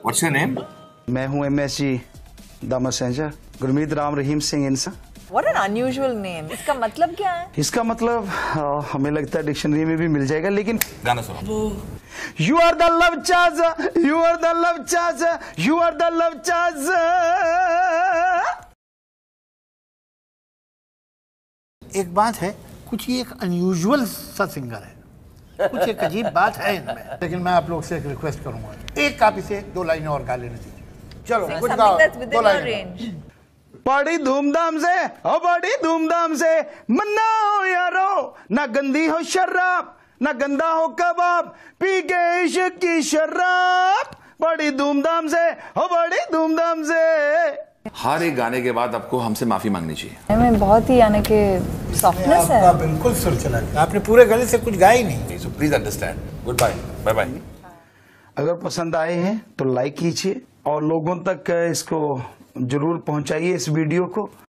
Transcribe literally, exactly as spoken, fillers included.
What's your name? मैं हूँ M S G the messenger Gurmeet Ram Rahim Singh Insan. What an unusual name. इसका मतलब क्या है? इसका मतलब आ, हमें लगता है डिक्शनरी में भी मिल जाएगा, लेकिन गाना सुनो। You are the love chaser, you are the love chaser, you are the love chaser। एक बात है, कुछ ये एक अनयूजुअल सा सिंगर है, कुछ एक अजीब बात है इनमें, लेकिन मैं आप लोग से एक रिक्वेस्ट करूंगा, एक कापी से दो लाइनें और गा लेने दीजिए। चलो कुछ गाओ, दो लाइनें। बड़ी धूमधाम से, ओ बड़ी धूमधाम से मनाओ यारो, ना गंदी हो शराब, ना गंदा हो कबाब, पी के इश्क की शराब, बड़ी धूमधाम से, ओ बड़ी धूमधाम से। हर एक गाने के बाद आपको हमसे माफी मांगनी चाहिए। में बहुत ही यानी कि सॉफ्टनेस है। आपका बिल्कुल सुर चला गया, आपने पूरे गले से कुछ गाया ही नहीं। So please understand. Goodbye, bye bye. अगर पसंद आए हैं तो लाइक कीजिए और लोगों तक इसको जरूर पहुंचाइए इस वीडियो को।